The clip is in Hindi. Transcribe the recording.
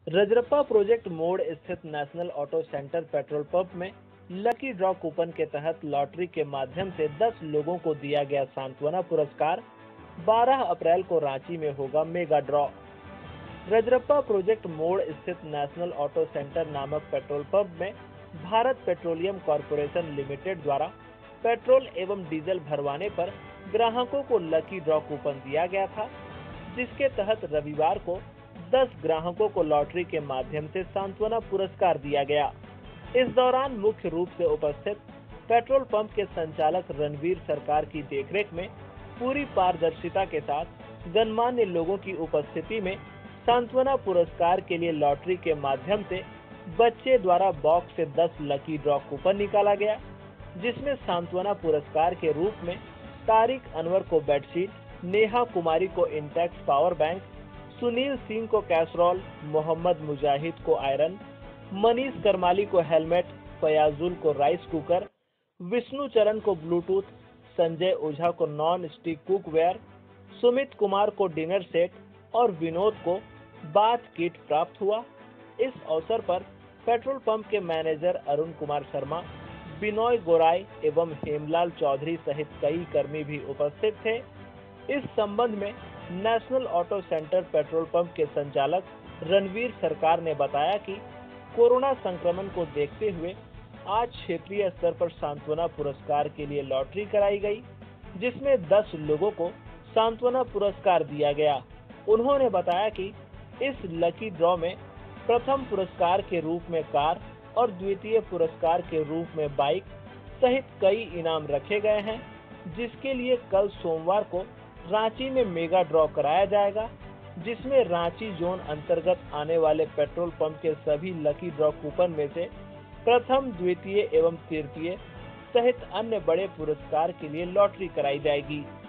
रजरप्पा प्रोजेक्ट मोड़ स्थित national auto centre petrol pump में लकी ड्रॉ कूपन के तहत लॉटरी के माध्यम से 10 लोगों को दिया गया सांत्वना पुरस्कार। 12 अप्रैल को रांची में होगा मेगा ड्रॉ। रजरप्पा प्रोजेक्ट मोड़ स्थित नेशनल ऑटो सेंटर नामक पेट्रोल पंप में भारत पेट्रोलियम कॉर्पोरेशन लिमिटेड द्वारा पेट्रोल एवं डीजल भरवाने पर ग्राहकों को लकी ड्रॉ कूपन दिया गया था, जिसके तहत रविवार को 10 ग्राहकों को लॉटरी के माध्यम से सांत्वना पुरस्कार दिया गया। इस दौरान मुख्य रूप से उपस्थित पेट्रोल पंप के संचालक रणवीर सरकार की देखरेख में पूरी पारदर्शिता के साथ गणमान्य लोगों की उपस्थिति में सांत्वना पुरस्कार के लिए लॉटरी के माध्यम से बच्चे द्वारा बॉक्स से 10 लकी ड्रॉ कूपन निकाला गया, जिसमें सांत्वना पुरस्कार के रूप में तारिक अनवर को बेडशीट, नेहा कुमारी को Intex power bank, Sunil Singh को कैसरोल, मोहम्मद मुजाहिद को आयरन, मनीष करमाली को हेलमेट, फयाजुल को राइस कुकर, विष्णु चरण को ब्लूटूथ, संजय ओझा को non stick cookware, Sumit Kumar को डिनर सेट और विनोद को बाथ किट प्राप्त हुआ। इस अवसर पर पेट्रोल पंप के मैनेजर अरुण कुमार शर्मा, बिनोय गोराई एवं हेमलाल चौधरी सहित कई कर्मी भी उपस्थित थे। इस संबंध में national auto centre petrol pump के संचालक रणवीर सरकार ने बताया कि कोरोना संक्रमण को देखते हुए आज क्षेत्रीय स्तर पर सांत्वना पुरस्कार के लिए लॉटरी कराई गई, जिसमें 10 लोगों को सांत्वना पुरस्कार दिया गया। उन्होंने बताया कि इस लकी ड्रॉ में प्रथम पुरस्कार के रूप में कार और द्वितीय पुरस्कार के रूप में बाइक सहित कई इनाम रखे गए हैं, जिसके लिए कल सोमवार को रांची में मेगा ड्रॉ कराया जाएगा, जिसमें रांची जोन अंतर्गत आने वाले पेट्रोल पंप के सभी लकी ड्रॉ कूपन में से प्रथम, द्वितीय एवं तृतीय सहित अन्य बड़े पुरस्कार के लिए लॉटरी कराई जाएगी।